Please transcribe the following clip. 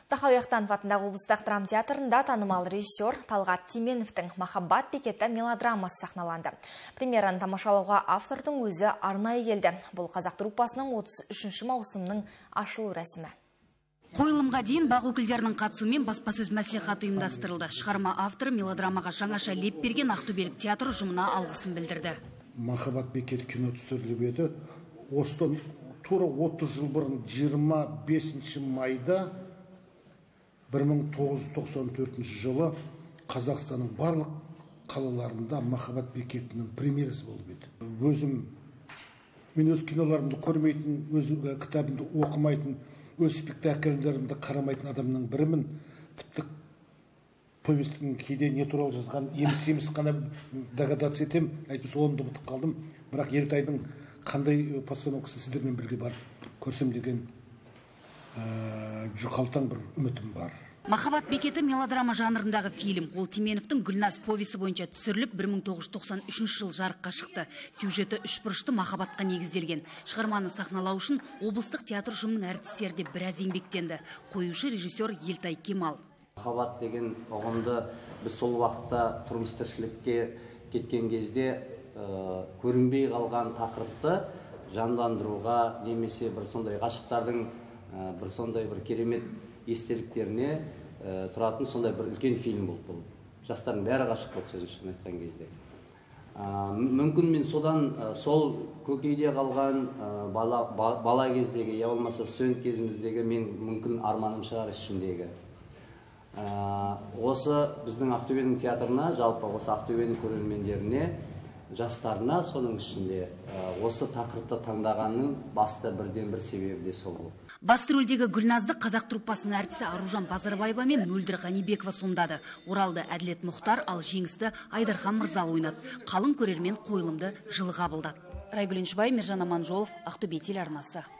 Тахауи Ахтанов атындағы облыстық драма театрында танымал режиссер Талғат Теменовтің «Махаббат бекеті» мелодрамасы сахналанды. Премьераны тамашалауға автордың өзі арнайы келді. Бұл қазақ труппасының 33-ші маусымның ашылу рәсімі. Қойылымға дейін бақ өкілдерінің қатысуымен баспасөз мәслихаты ұйымдастырылды. Шығарма авторы мелодрамаға жаңаша леп берген Ақтөбелік театр ұжымына алғысын білдірді. «Махаббат бекеті» кино түсіріліп еді. Осыдан тура 30 жыл бұрын 25 майда 1994 жылы Қазақстанның барлық қалаларында «Махаббат бекетінің» премьерасы болып еді. Мен өз киноларымды көрмейтін, өз кітабымды оқымайтын, өз спектакльдерімді қарамайтын адамның бірімін. Тіпті повестің кейде не туралы жазған еміс қана догадаться етем, әйтпесе онды ұмытып қалдым. Бірақ Ертайдың қандай постановкасын сіздермен бірге барып көрсем деген жұқалтаң бір үмітім бар. «Махаббат бекеті» мелодрама жанрындағы фильм. Ол Теменовтің «Гүлназ» повесі бойынша түсіріліп 1993 жыл жарыққа шықты. Сюжеті үшбұрышты махаббатқа негізделген. Шығарманы сахналау үшін облыстық театр ұжымының әртістері де біраз еңбектенді. Қоюшы режиссер Елтай Кемал. Махаббат деген ұғымды біз сол уақытта тұрмыс тіршілікке кеткен кезде көрінбей қалған тақырыпты жандандыруға, немесе бір сондай ғашықтардың бір сондай бір керемет естеліктеріне тұратын сондай бір үлкен фильм болып бұл. Жастардың бәрі ғашық болды, сөзін айтқан кезде. Мүмкін мен сол көкейде қалған бала кездегі, я болмаса студент кезіміздегі мен мүмкін арманым шығар ішімдегі. Осы біздің Ақтөбенің театрына, жалпы осы Ақтөбенің көрермендеріне, жастарына соның ішінде осы тақырыпты таңдағанның басты бірден бір себебі де сол болды. Басты рөлдегі Гүлназды қазақ труппасының әртісі Аружан Базарбаева мен Мөлдір Ғанибекова сомдады. Оралды Әділет Мұхтар, ал Жеңісті Айдархан Мырзалы ойнады. Қалың көрермен қойылымды жылы қабылдады. Райгүл Еншібай, Мержан Аманжолов, Ақтөбе телеарнасы.